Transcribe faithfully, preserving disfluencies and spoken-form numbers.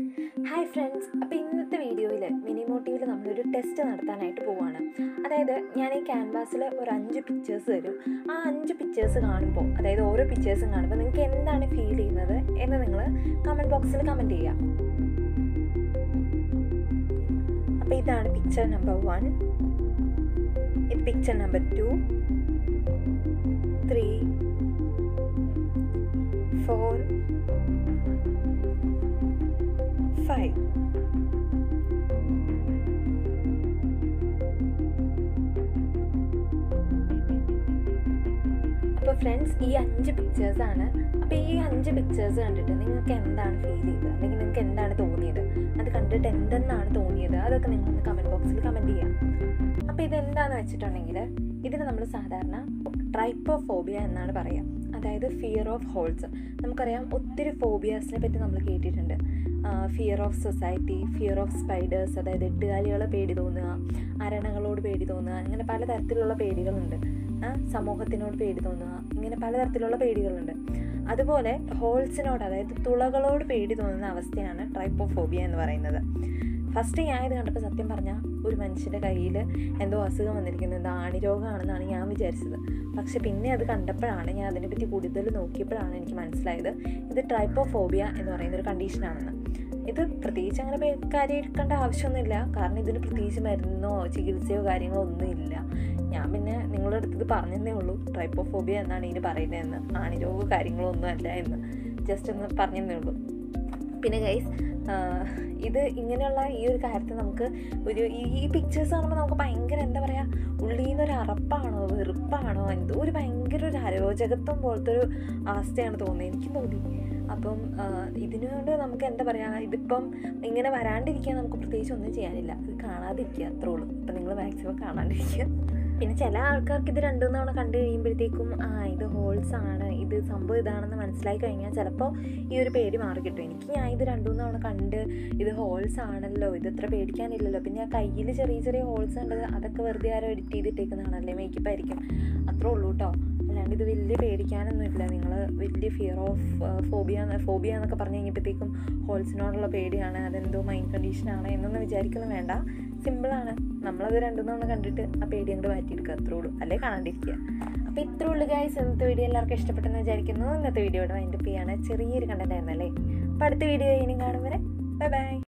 Hi friends, അപ്പോൾ ഇന്നത്തെ വീഡിയോയിൽ മിനിമോട്ടീവിൽ നമ്മളൊരു ടെസ്റ്റ് നടത്താനായിട്ട് പോവുകയാണ്. അതായത് ഞാൻ ഈ ക്യാൻവാസിൽ ഒരു അഞ്ച് പിക്ചേഴ്സ് തരും. ആ അഞ്ച് പിക്ചേഴ്സ് കാണുമ്പോൾ, അതായത് ഓരോ പിക്ചേഴ്സും കാണുമ്പോൾ നിങ്ങൾക്ക് എന്താണ് ഫീൽ ചെയ്യുന്നത് എന്ന് നിങ്ങൾ കമൻറ്റ് ബോക്സിൽ കമൻറ്റ് ചെയ്യുക. അപ്പോൾ ഇതാണ് പിക്ചർ നമ്പർ വൺ, ഇത് picture number two, three, four, five. അപ്പോൾ ഫ്രണ്ട്സ്, ഈ അഞ്ച് പിക്ചേഴ്സാണ്. അപ്പോൾ ഈ അഞ്ച് പിക്ചേഴ്സ് കണ്ടിട്ട് നിങ്ങൾക്ക് എന്താണ് ഫീൽ ചെയ്തത്, അല്ലെങ്കിൽ നിങ്ങൾക്ക് എന്താണ് തോന്നിയത്, അത് കണ്ടിട്ട് എന്തെന്നാണ് തോന്നിയത്, അതൊക്കെ നിങ്ങൾ കമൻറ്റ് ബോക്സിൽ കമൻറ്റ് ചെയ്യാം. അപ്പോൾ ഇതെന്താണെന്ന് വെച്ചിട്ടുണ്ടെങ്കിൽ, ഇതിന് നമ്മൾ സാധാരണ ട്രൈപ്പോഫോബിയ എന്നാണ് പറയുക. അതായത് ഫിയർ ഓഫ് ഹോൾസ്. നമുക്കറിയാം, ഒത്തിരി ഫോബിയാസിനെ പറ്റി നമ്മൾ കേട്ടിട്ടുണ്ട്. Fear of society, fear of spiders, അതായത് എട്ടുകാലികളെ പേടി തോന്നുക, അരണകളോട് പേടി തോന്നുക, അങ്ങനെ പലതരത്തിലുള്ള പേടികളുണ്ട്. സമൂഹത്തിനോട് പേടി തോന്നുക, ഇങ്ങനെ പലതരത്തിലുള്ള പേടികളുണ്ട്. അതുപോലെ ഹോൾസിനോട്, അതായത് തുളകളോട് പേടി തോന്നുന്ന അവസ്ഥയാണ് ട്രൈപ്പോഫോബിയ എന്ന് പറയുന്നത്. ഫസ്റ്റ് ഞാൻ ഇത് കണ്ടപ്പോൾ സത്യം പറഞ്ഞാൽ ഒരു മനുഷ്യൻ്റെ കയ്യിൽ എന്തോ അസുഖം വന്നിരിക്കുന്നത്, ആണിരോഗമാണെന്നാണ് ഞാൻ വിചാരിച്ചത്. പക്ഷെ പിന്നെ അത് കണ്ടപ്പോഴാണ്, ഞാൻ അതിനെപ്പറ്റി കൂടുതൽ നോക്കിയപ്പോഴാണ് എനിക്ക് മനസ്സിലായത് ഇത് ട്രൈപ്പോഫോബിയ എന്ന് പറയുന്നൊരു കണ്ടീഷനാണെന്ന്. ഇത് പ്രത്യേകിച്ച് അങ്ങനെ കാര്യമാക്കേണ്ട ആവശ്യമൊന്നുമില്ല, കാരണം ഇതിന് പ്രത്യേകിച്ച് മരുന്നോ ചികിത്സയോ കാര്യങ്ങളോ ഒന്നുമില്ല. ഞാൻ പിന്നെ നിങ്ങളുടെ അടുത്ത് ഇത് പറഞ്ഞതേ ഉള്ളൂ, ട്രൈപ്പോഫോബിയ എന്നാണ് ഇതിന് പറയുന്നതെന്ന്, ആണിരോഗ കാര്യങ്ങളോ ഒന്നും അല്ല എന്ന് ജസ്റ്റ് ഒന്ന് പറഞ്ഞതേ ഉള്ളൂ. പിന്നെ ഗൈസ്, ഇത് ഇങ്ങനെയുള്ള ഈ ഒരു കാര്യത്തിൽ നമുക്ക് ഒരു ഈ പിക്ചേഴ്സ് കാണുമ്പോൾ നമുക്ക് ഭയങ്കര എന്താ പറയുക, ഉള്ളിൽ നിന്നൊരു അറപ്പാണോ വെറുപ്പാണോ എന്തോ ഒരു ഭയങ്കര ഒരു അരോചകത്വം പോലത്തെ ഒരു അവസ്ഥയാണ് തോന്നുന്നത്, എനിക്കും തോന്നി. അപ്പം ഇതിനുകൊണ്ട് നമുക്ക് എന്താ പറയുക, ഇതിപ്പം ഇങ്ങനെ വരാണ്ടിരിക്കാൻ നമുക്ക് പ്രത്യേകിച്ച് ഒന്നും ചെയ്യാനില്ല, ഇത് കാണാതിരിക്കുക, അത്രേ ഉള്ളൂ. അപ്പം നിങ്ങൾ മാക്സിമം കാണാണ്ടിരിക്കുക. പിന്നെ ചില ആൾക്കാർക്ക് ഇത് രണ്ടു തവണ കണ്ടു കഴിയുമ്പോഴത്തേക്കും ആ ഇത് ഹോൾസ് ആണ്, ഇത് സംഭവം ഇതാണെന്ന് മനസ്സിലായി കഴിഞ്ഞാൽ ചിലപ്പോൾ ഈ ഒരു പേടി മാറി കിട്ടും. എനിക്ക് ഞാൻ ഇത് രണ്ടു മൂന്ന് തവണ കണ്ട് ഇത് ഹോൾസ് ആണല്ലോ, ഇത് ഇത്ര പേടിക്കാനില്ലല്ലോ, പിന്നെ ആ കയ്യിൽ ചെറിയ ചെറിയ ഹോൾസ് ഉണ്ട്, അതൊക്കെ വെറുതെ ആരോ എഡിറ്റ് ചെയ്തിട്ടേക്കുന്നതാണല്ലേ, മേക്കപ്പ് ആയിരിക്കും, അത്രേ ഉള്ളൂ കേട്ടോ. അല്ലാണ്ട് ഇത് വലിയ പേടിക്കാനൊന്നുമില്ല. നിങ്ങൾ വലിയ ഫിയർ ഓഫ് ഫോബിയ ഫോബിയ എന്നൊക്കെ പറഞ്ഞു കഴിഞ്ഞപ്പോഴത്തേക്കും ഹോൾസിനോടുള്ള പേടിയാണ്, അതെന്തോ മൈൻഡ് കണ്ടീഷനാണ് എന്നൊന്നും വിചാരിക്കുന്നു വേണ്ട. സിമ്പിളാണ്, നമ്മളത് രണ്ടു തവണ കണ്ടിട്ട് ആ പേടി അങ്ങോട്ട് മാറ്റിയെടുക്കുക, അത്രേ ഉള്ളൂ, അല്ലേ കാണാണ്ടിരിക്കുക. അപ്പോൾ ഇത്രേ ഉള്ളൂ ഗൈസ്. ഇന്നത്തെ വീഡിയോ എല്ലാവർക്കും ഇഷ്ടപ്പെട്ടെന്ന് വിചാരിക്കുന്നു. ഇന്നത്തെ വീഡിയോയുടെ വൈൻഡപ്പ് ചെയ്യാണ്, ചെറിയൊരു കണ്ടന്റ് ആയിരുന്നല്ലേ. അപ്പോൾ അടുത്ത വീഡിയോ ഇനിയും കാണും വരെ ബൈ ബൈ.